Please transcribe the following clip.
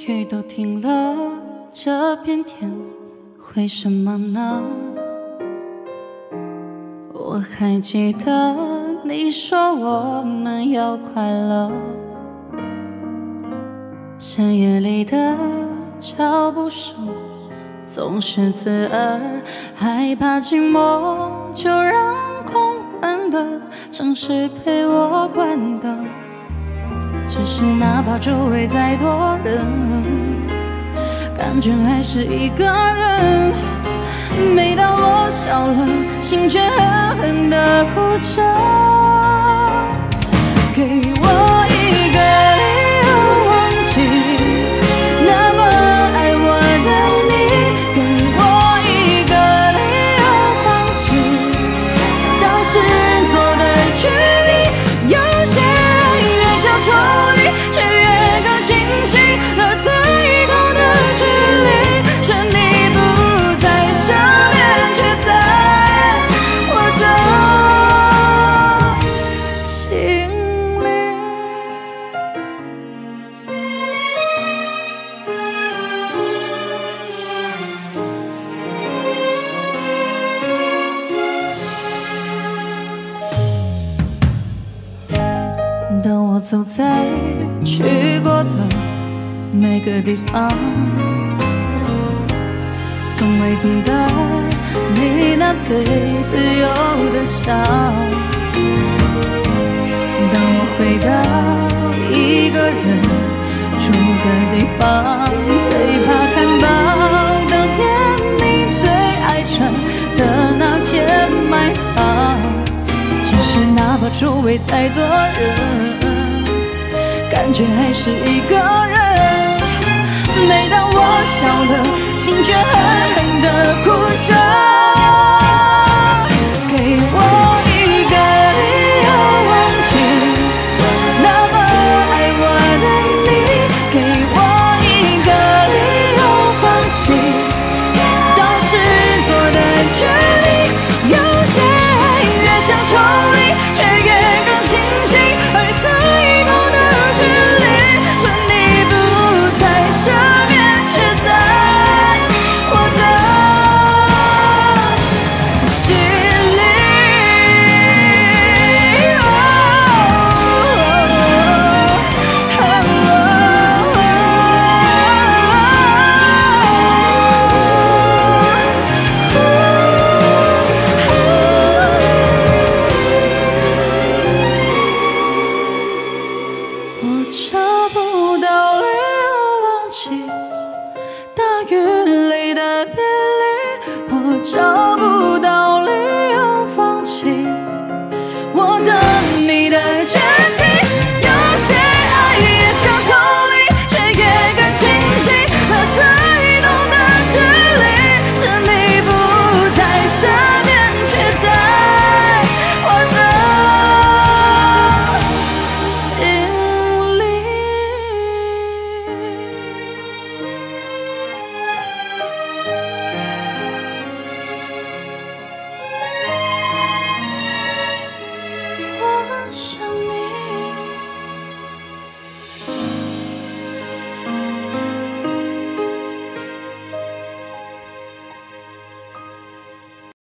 雨都停了，这片天为什么呢？我还记得你说我们要快乐，深夜里的脚步声总是刺耳，害怕寂寞就让空关的城市陪我关灯。只是哪怕周围再多人，感觉还是一个人。每当我笑了，心却狠狠地哭着。给我一个理由忘记那么爱我的你，给我一个理由放弃当时做的决定。有些爱越想抽离，却越更清晰，而最痛的距离是你不在身边，却在我的心里。当我走在去过的每个地方，从未听到你那最自由的笑。当我回到一个人住的地方，最怕看到当天你最爱穿的那件外套。其实哪怕周围再多人，感觉还是一个人。每当我笑了，心却狠狠地哭着。给我一个理由忘记那么爱我的你，给我一个理由放弃当时做的决定。有些爱越想抽离，却越更清晰，而最痛的距离是你不在身边，却在我的心里。我找不到理由忘记大雨里的别离，我找不到